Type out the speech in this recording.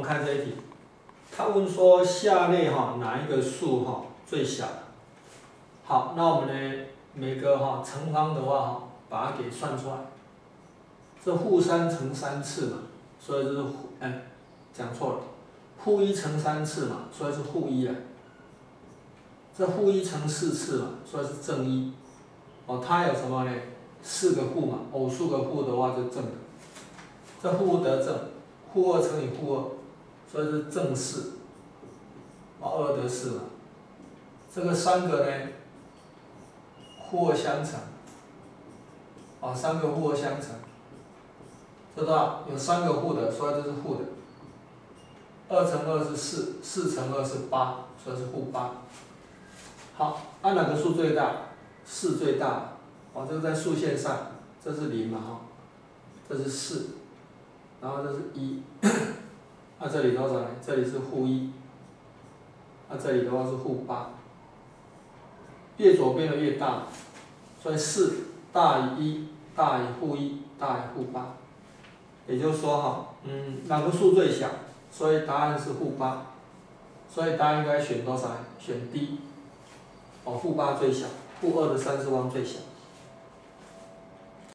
看这一题，他问说下列哪一个数最小？好，那我们呢每个乘方的话把它给算出来。这-3乘3次嘛，所以就是讲错了，-1乘3次嘛，所以是-1啊。这-1乘4次嘛，所以是正1。它有什么呢？4个负嘛，偶数个负的话就正的。这负得正，-2乘以-2，所以是正4。2得4嘛。这个3个呢，-2相乘。3个-2相乘。这多少？有3个负的，所以这是负的。2乘2是4，4乘2是8，所以是-8。好，按哪个数最大？4最大。这个在数线上，这是0嘛这是4，然后这是1。那这里多少呢？这里是-1。那这里的话是-8。越左边的越大，所以4大于1，大于-1，大于-8。也就是说哪个数最小？所以答案是-8。所以答案应该选多少？选 D。-8最小，-2的30方最小。